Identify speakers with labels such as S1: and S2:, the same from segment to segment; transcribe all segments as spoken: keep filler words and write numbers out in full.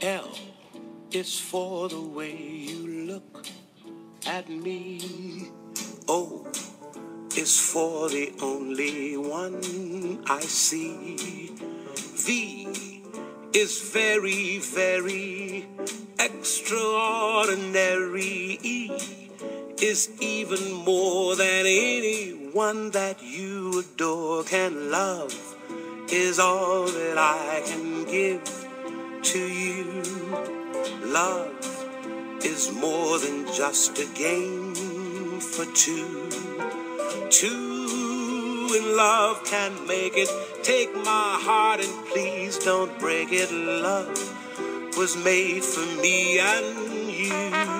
S1: L is for the way you look at me. O is for the only one I see. V is very, very extraordinary. E is even more than anyone that you adore can love, is all that I can give to you. Love is more than just a game for two. Two in love can make it. Take my heart and please don't break it. Love was made for me and you.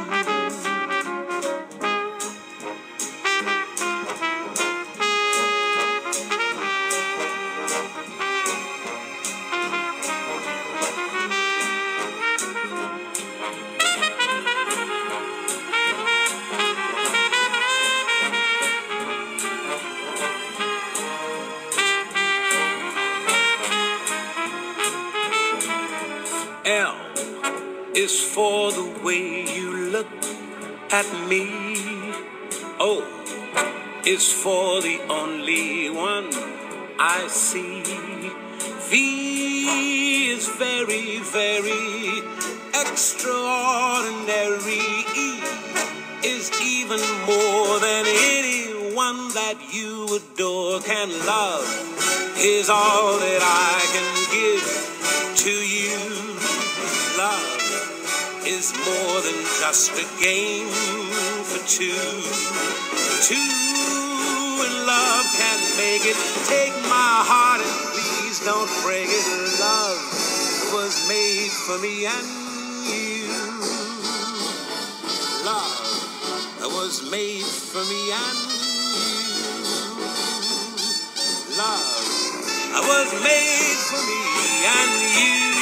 S1: L is for the way you look at me. O is for the only one I see. V is very, very extraordinary. E is even more than anyone that you adore can love, is all that I can give to you. Love is more than just a game for two. Two in love can make it. Take my heart and please don't break it. Love was made for me and you. Love was made for me and you. Love was made for me and you.